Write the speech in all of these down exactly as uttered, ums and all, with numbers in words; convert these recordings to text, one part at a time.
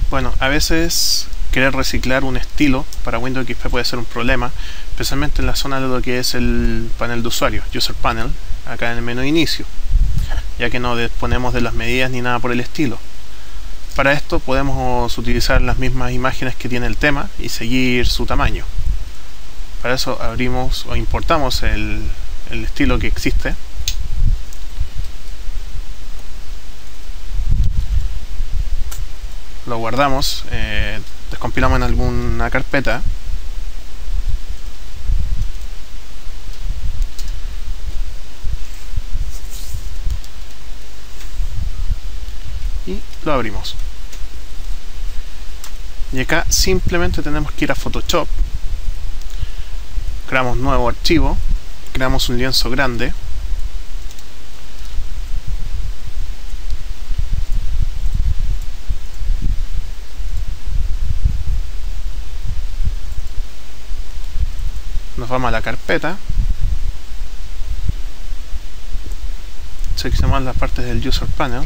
Bueno, a veces querer reciclar un estilo para Windows X P puede ser un problema, especialmente en la zona de lo que es el panel de usuario, User Panel, acá en el menú inicio, ya que no disponemos de las medidas ni nada por el estilo. Para esto podemos utilizar las mismas imágenes que tiene el tema y seguir su tamaño. Para eso abrimos o importamos el, el estilo que existe. Lo guardamos, eh, descompilamos en alguna carpeta y lo abrimos. Y acá simplemente tenemos que ir a Photoshop, creamos nuevo archivo, creamos un lienzo grande, nos vamos a la carpeta, seleccionamos las partes del User Panel,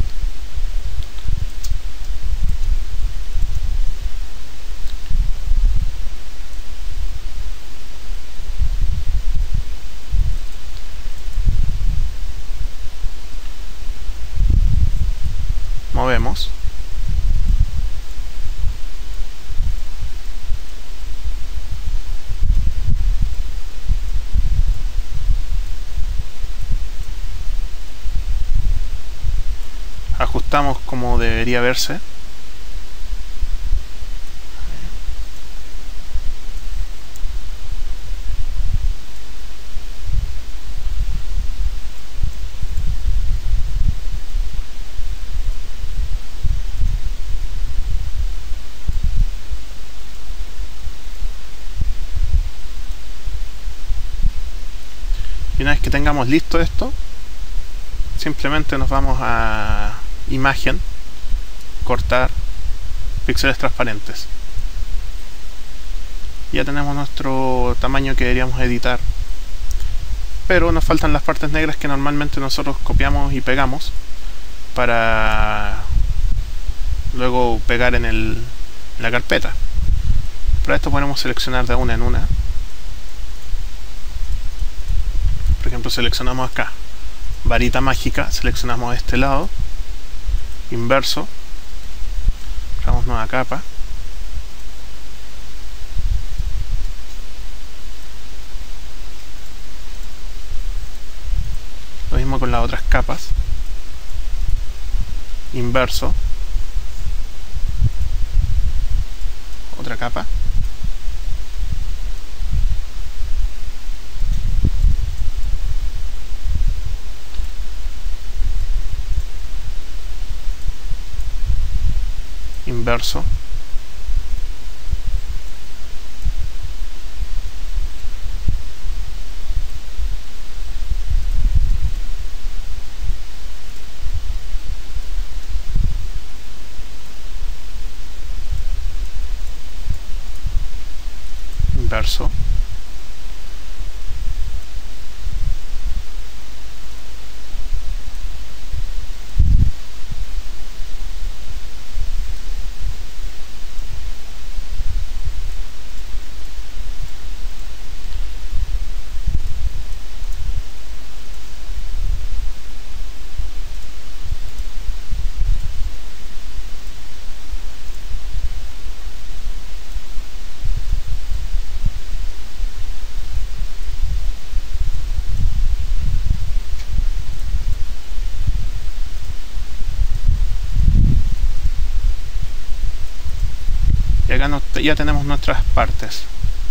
movemos, ajustamos como debería verse. Y una vez que tengamos listo esto, simplemente nos vamos a imagen, cortar, píxeles transparentes. Ya tenemos nuestro tamaño que deberíamos editar, pero nos faltan las partes negras que normalmente nosotros copiamos y pegamos para luego pegar en, el, en la carpeta. Para esto podemos seleccionar de una en una. Por ejemplo, seleccionamos acá varita mágica, seleccionamos este lado, inverso, creamos nueva capa, lo mismo con las otras capas, inverso, otra capa, inverso, inverso, y acá no, ya tenemos nuestras partes.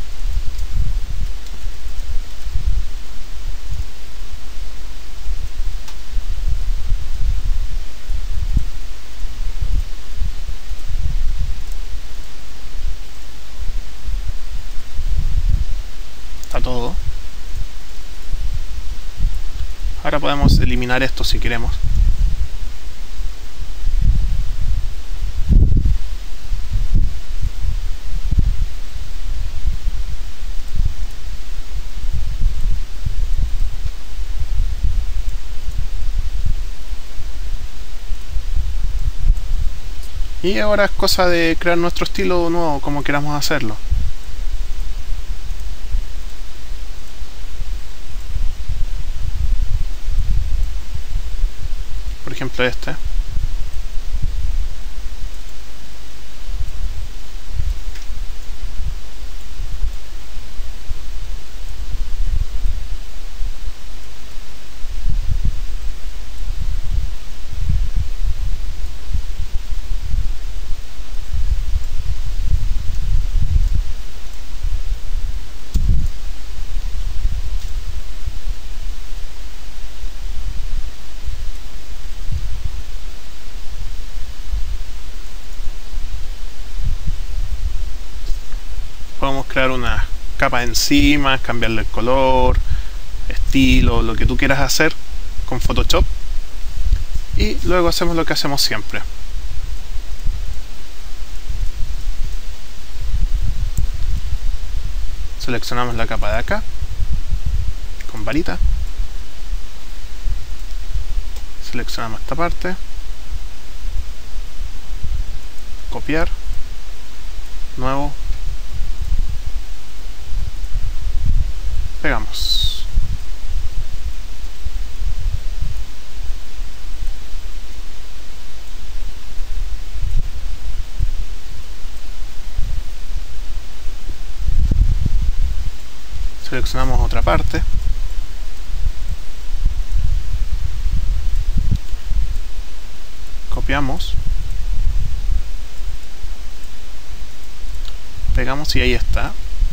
Está todo. Ahora podemos eliminar esto si queremos. Y ahora es cosa de crear nuestro estilo nuevo, como queramos hacerlo. Por ejemplo este. Podemos crear una capa encima, cambiarle el color, estilo, lo que tú quieras hacer con Photoshop. Y luego hacemos lo que hacemos siempre. Seleccionamos la capa de acá con varita. Seleccionamos esta parte. Copiar. Nuevo. Pegamos. Seleccionamos otra parte. Copiamos. Pegamos y ahí está.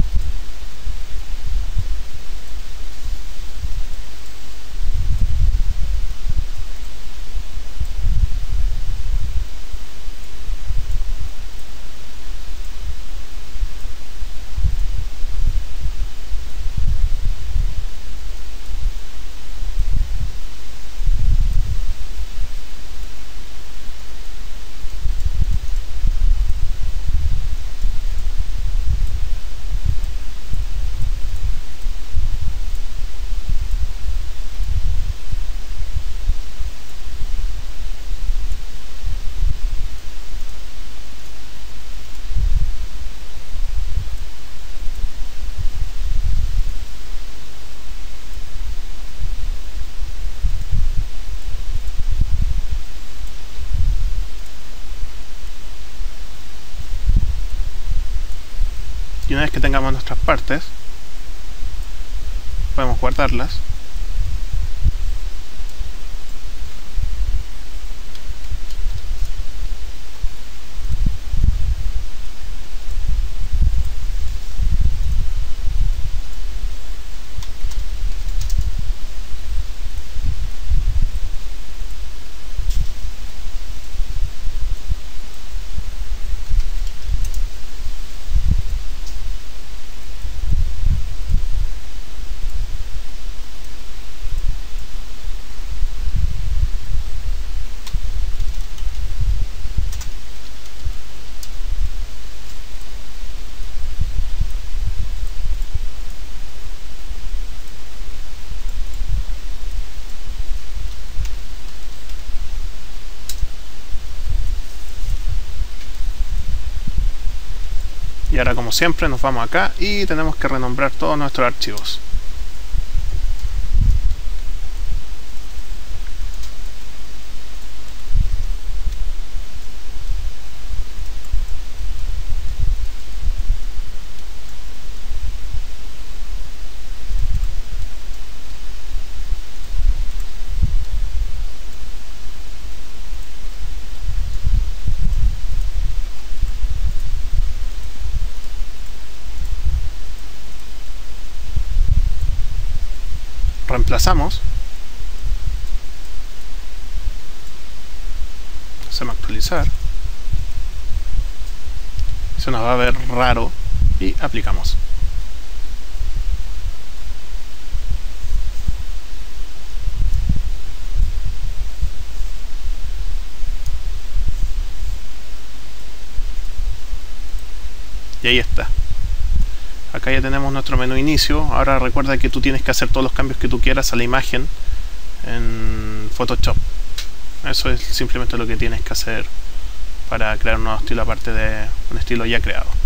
Y una vez que tengamos nuestras partes, podemos guardarlas. Y ahora, como siempre, nos vamos acá y tenemos que renombrar todos nuestros archivos. Reemplazamos. Hacemos actualizar. Se nos va a ver raro y aplicamos. Y ahí está. Acá ya tenemos nuestro menú inicio. Ahora recuerda que tú tienes que hacer todos los cambios que tú quieras a la imagen en Photoshop. Eso es simplemente lo que tienes que hacer para crear un nuevo estilo aparte de un estilo ya creado.